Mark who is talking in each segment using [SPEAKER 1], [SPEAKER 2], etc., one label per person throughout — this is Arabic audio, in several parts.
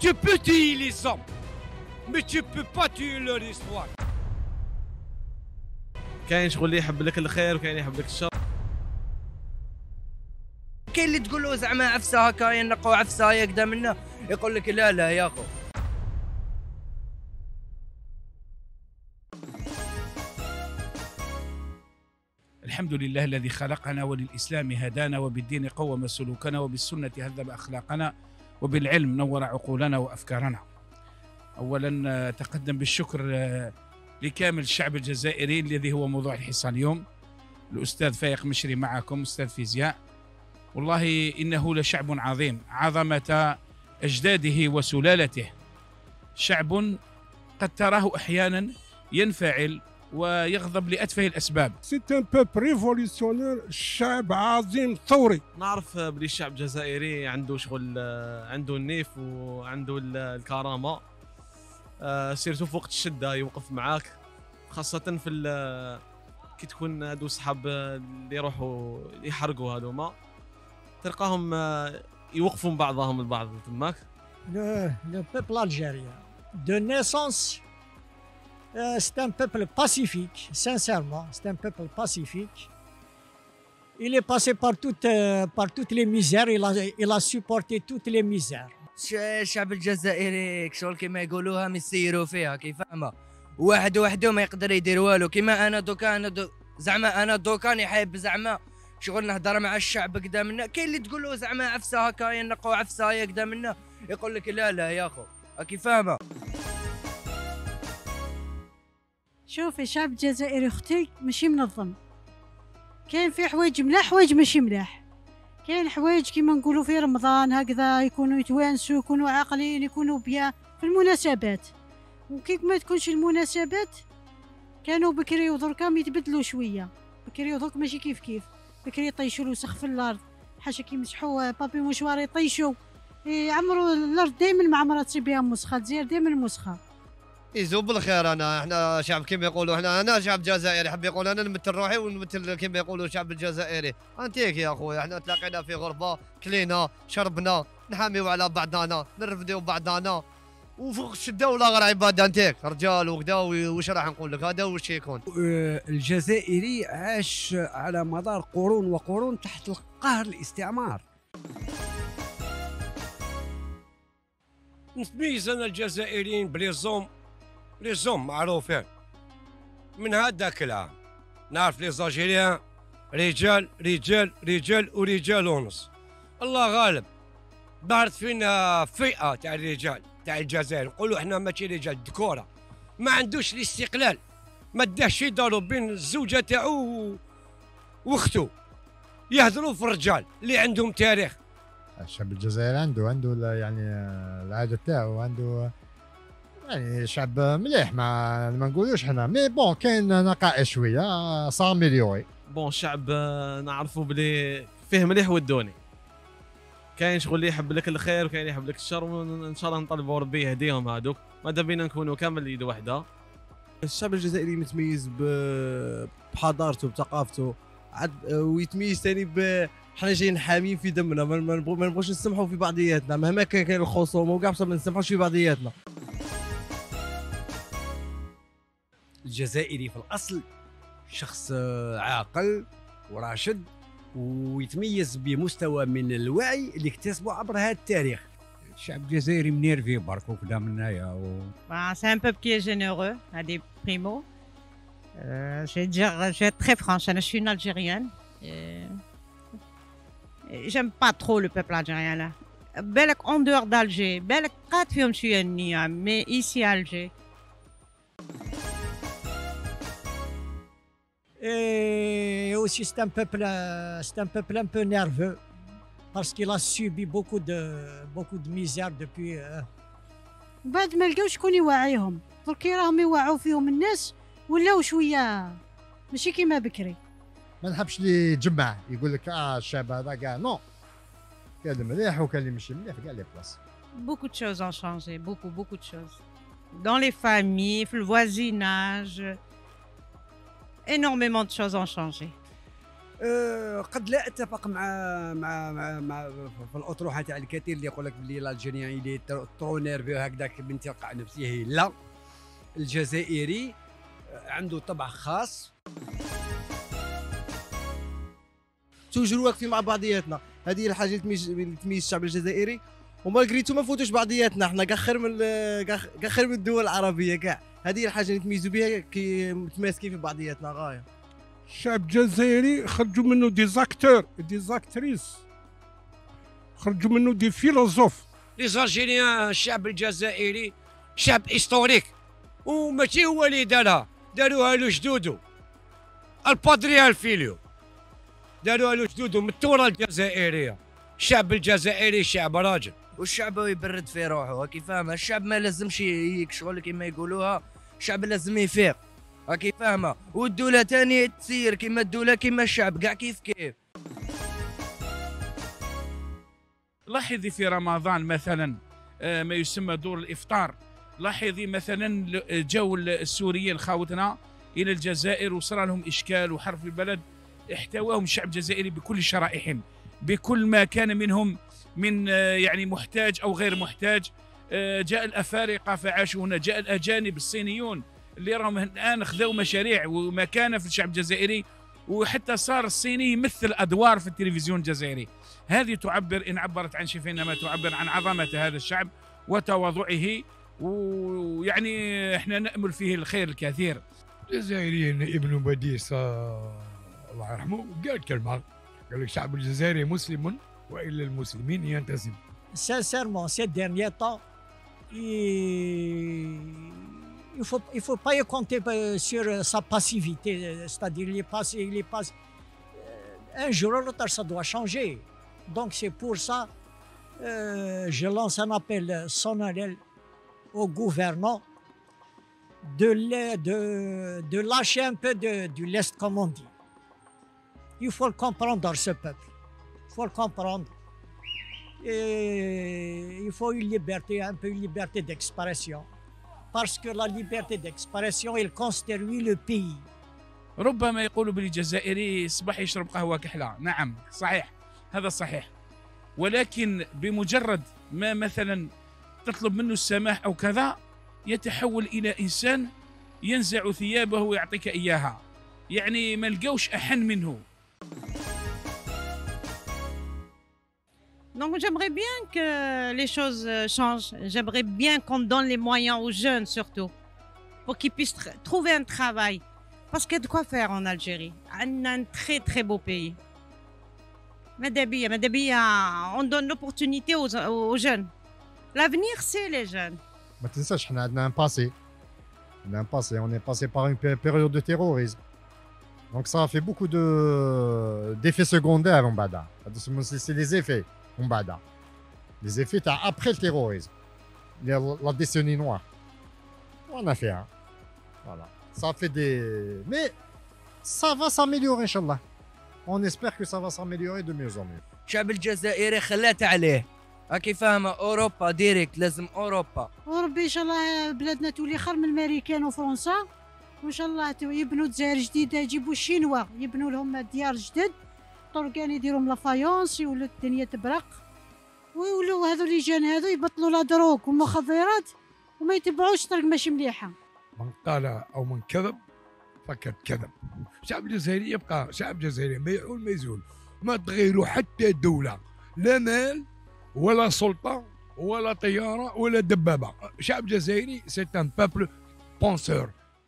[SPEAKER 1] Tu peux tuer les hommes, mais tu peux pas tuer leur histoire.
[SPEAKER 2] كاين شغل اللي يحب لك الخير وكاين يحب لك الشر.
[SPEAKER 3] كاين اللي تقول له زعما عفسه هكا ينقوا عفسه هكذا منا، يقول لك لا لا يا اخو.
[SPEAKER 1] الحمد لله الذي خلقنا وللإسلام هدانا وبالدين قوم سلوكنا وبالسنة هذب أخلاقنا وبالعلم نور عقولنا وأفكارنا. أولا تقدم بالشكر لكامل الشعب الجزائري الذي هو موضوع الحصة اليوم. الأستاذ فايق مشري معكم أستاذ فيزياء. والله إنه لشعب عظيم عظمة أجداده وسلالته، شعب قد تراه أحيانا ينفعل ويغضب لأتفه الأسباب.
[SPEAKER 4] سيت ان بوب ريفوليسيونير، شعب عظيم ثوري.
[SPEAKER 2] نعرف بلي الشعب الجزائري عنده شغل، عنده النيف وعنده الكرامة، سيرتو في وقت الشدة يوقف معاك، خاصة في كي تكون هادو صحاب اللي يروحوا يحرقوا هادوما تلقاهم يوقفوا من بعضهم البعض تماك.
[SPEAKER 5] Le peuple algérien de naissance, c'est un peuple pacifique, sincèrement, c'est un peuple pacifique. Il est passé par toutes les misères, il a supporté toutes les misères.
[SPEAKER 3] الشعب الجزائري شغل كما يقولوها يسيروا فيها كيفهمها، واحد وحده ما يقدر يدير والو. كيما انا دوكا زعما انا دوكا حايب زعما شغل نهضر مع الشعب قدام منا. كاين اللي تقول له زعما عفسه هكا ينقوا عفسه قدام منا، يقول لك لا لا يا اخو كيفهمها.
[SPEAKER 6] شوف الشعب الجزائري اختي ماشي منظم، كاين في حوايج ملاح حوايج ماشي ملاح. كاين حوايج كيما نقولوا في رمضان هكذا يكونوا يتوانسوا يكونوا عاقلين يكونوا بيان في المناسبات، وكي ما تكونش المناسبات كانوا بكري ودركا يتبدلوا شويه. بكري ودرك ماشي كيف كيف، بكري يطيشوا الوسخ في الارض، حاشا كي يمسحوا بابي مشوار يطيشوا يعمروا الارض دائما معمره تصيب بها مسخه، تزير دائما مسخه.
[SPEAKER 7] يزوب بالخير. احنا شعب كيما يقولوا، انا شعب جزائري، حب يقول انا نمثل روحي ونمثل كيما يقولوا الشعب الجزائري. انتيك يا اخويا، احنا تلاقينا في غربه، كلينا شربنا، نحاميو على بعضنا، نرفديو بعضنا، وفوق الشده ولا غير عباده. انتيك رجال وكذا، واش راح نقول لك هذا واش يكون.
[SPEAKER 8] الجزائري عاش على مدار قرون وقرون تحت القهر الاستعمار.
[SPEAKER 1] نتميز انا الجزائريين بلي زوم معروفين من هذاك العام. نعرف لي زاجيريان رجال رجال رجال ورجال ونص. الله غالب ظهرت فينا فئه تاع الرجال تاع الجزائر، نقولوا احنا ماشي رجال ذكوره، ما عندوش الاستقلال، ما داش يداروا بين الزوجه تاعو واختو، يهضروا في الرجال اللي عندهم تاريخ.
[SPEAKER 9] الشعب الجزائري عنده يعني العاده تاعو، عنده يعني شعب مليح، ما نقولوش حنا مي بون كاين نقائص شويه ساميليوري.
[SPEAKER 2] بون الشعب نعرفوا بلي فيه مليح ودوني، كاين شغل اللي يحب لك الخير وكاين يحب لك الشر، وان شاء الله نطلبوا ربي يهديهم هذوك، ماذا بينا نكونوا كامل يد واحده.
[SPEAKER 10] الشعب الجزائري متميز بحضارته بثقافته، ويتميز ثاني حنا جايين حامين في دمنا، ما نبغوش نسمحوا في بعضياتنا مهما كان الخصومه وكاع، بصح ما نسمحوش في بعضياتنا.
[SPEAKER 8] الجزائري في الأصل شخص عاقل وراشد، ويتميز بمستوى من الوعي اللي اكتسبه عبر هذا التاريخ. الشعب الجزائري منيرفي برك وكذا من هنايا
[SPEAKER 11] C'est un peuple qui est généreux, à des primo. Je vais être très franche, je suis une Algérienne. J'aime pas trop le peuple algérien là. بالك en dehors d'Alger, بالك قاد فيهم شوية النية, mais ici à Alger.
[SPEAKER 5] Et aussi c'est un peuple un peu nerveux parce qu'il a subi beaucoup de misère depuis.
[SPEAKER 6] بعد ما لقاو شكون يوعيهم، درك راهم يوعوا فيهم الناس ولاو شويه ماشي كيما بكري.
[SPEAKER 9] ما نحبش اللي يتجمع يقول لك الشعب هذا كاع نو، كاين اللي مليح وكاين اللي ماشي مليح كاع لي بلاص.
[SPEAKER 11] Beaucoup de choses ont changé, beaucoup de choses. Dans les familles, le voisinage, énormément de choses ont changé.
[SPEAKER 8] قد لا اتفق مع في الاطروحه تاع الكثير اللي يقول لك بلي الالجيريان اللي ترو نيرفيو هكذاك بانتقاء نفسه. لا، الجزائري عنده طبع خاص.
[SPEAKER 10] توجور واقفين مع بعضياتنا، هذه هي الحاجه اللي تميز الشعب الجزائري. ومالغريتو ما نفوتوش بعضياتنا، احنا كاع خير من الدول العربيه كاع. هذه هي الحاجه اللي نتميزوا بها كي متماسكين في بعضياتنا غايه.
[SPEAKER 4] الشعب الجزائري خرجوا منه دي زاكتور دي زاكتريس، خرجوا منه دي فيلوزوف.
[SPEAKER 12] لي زالجيريان الشعب الجزائري شعب هيستوريك، وماشي هو اللي داروها له جدودو، البادريا الفيليو داروها له جدودو من الثوره الجزائريه. الشعب الجزائري شعب راجل،
[SPEAKER 3] والشعب يبرد في روحه، كيف فاهمه؟ الشعب ما لازمش شغل كيما يقولوها، الشعب لازم يفيق، كيف فاهمه؟ والدوله تاني تسير كيما الدوله كيما الشعب كاع كيف.
[SPEAKER 1] لاحظي في رمضان مثلا ما يسمى دور الافطار، لاحظي مثلا جو السوريين خاوتنا الى الجزائر وصار لهم اشكال وحرب في البلد، احتواهم الشعب الجزائري بكل شرائحهم، بكل ما كان منهم من يعني محتاج او غير محتاج. جاء الافارقه فعاشوا هنا، جاء الاجانب الصينيون اللي راهم الان خذوا مشاريع ومكانه في الشعب الجزائري، وحتى صار الصيني يمثل ادوار في التلفزيون الجزائري. هذه تعبر، ان عبرت عن شيء فانما تعبر عن عظمه هذا الشعب وتواضعه، ويعني احنا نامل فيه الخير الكثير.
[SPEAKER 13] الجزائريين ابن بديس الله يرحمه قال كلمه، قال لك الشعب الجزائري مسلم والى المسلمين ينتسب.
[SPEAKER 5] Sincèrement, ces derniers temps, il faut pas y compter sur sa passivité, c'est-à-dire il est passé. Un jour ou l'autre, ça doit changer. Donc c'est pour ça, je lance un appel solennel au gouvernement de lâcher un peu du lest, comme on dit. Il faut le comprendre, ce peuple. Il faut le comprendre. Et il faut une liberté, un peu une liberté d'expression. Parce que la liberté d'expression, elle constitue le pays.
[SPEAKER 1] ربما يقولوا بالجزائري صباح يشرب قهوة كحلة، نعم صحيح، هذا صحيح، ولكن بمجرد ما مثلا تطلب منه السماح أو كذا يتحول إلى إنسان ينزع ثيابه ويعطيك إياها، يعني ما لقوش أحن منه.
[SPEAKER 11] Donc j'aimerais bien que les choses changent. J'aimerais bien qu'on donne les moyens aux jeunes surtout, pour qu'ils puissent trouver un travail. Parce qu'il y a de quoi faire en Algérie. On a un très très beau pays. Madabia, on donne l'opportunité aux jeunes. L'avenir, c'est les jeunes.
[SPEAKER 9] ما تنساش احنا عندنا un passé. On a un passé. On est passé par une période de terrorisme. Donc ça a fait beaucoup d'effets secondaires en Bada. C'est les effets. Les effets après le terrorisme, la décennie noire. On a fait un. Voilà. Ça a fait des. Mais ça va s'améliorer, Inch'Allah. On espère que ça va s'améliorer de mieux en mieux.
[SPEAKER 3] الشعب الجزائري خلات عليه، كيف فاهمه؟ اوروبا ديريكت، لازم اوروبا.
[SPEAKER 6] وربي ان شاء الله بلادنا تولي خير من الامريكان وفرنسا، وان شاء الله يبنوا الجزائر جديده، يجيبوا الشينوا يبنوا لهم ديار جدد، طرقان يديرهم لافايونس، يولوا الدنيا تبرق، ويولوا هذو اللي جان هذو يبطلوا لا دروك والمخدرات وما يتبعوش طرق ماشي مليحه.
[SPEAKER 13] من قال او من كذب فقد كذب. الشعب الجزائري يبقى شعب جزائري ما يعول ما يزول، ما تغيروا حتى دوله، لا مال ولا سلطه ولا طياره ولا دبابه. شعب جزائري سي ان بابل بونسور.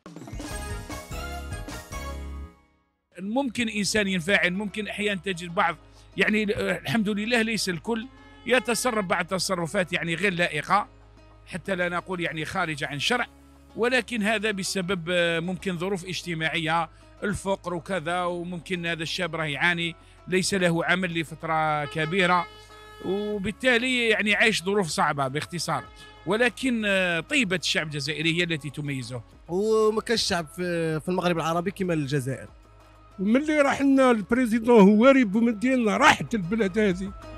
[SPEAKER 1] ممكن إنسان ينفعل، ممكن أحيانا تجد بعض، يعني الحمد لله ليس الكل يتصرف بعض تصرفات يعني غير لائقة، حتى لا نقول يعني خارجة عن شرع، ولكن هذا بسبب ممكن ظروف اجتماعية، الفقر وكذا، وممكن هذا الشاب راه يعاني ليس له عمل لفترة كبيرة، وبالتالي يعني عايش ظروف صعبة باختصار. ولكن طيبة الشعب الجزائري هي التي تميزه.
[SPEAKER 10] وما كانش شعب في المغرب العربي كما الجزائر.
[SPEAKER 4] وملي راح لنا البريزيدون هواري بومدين راحت البلاد هذه.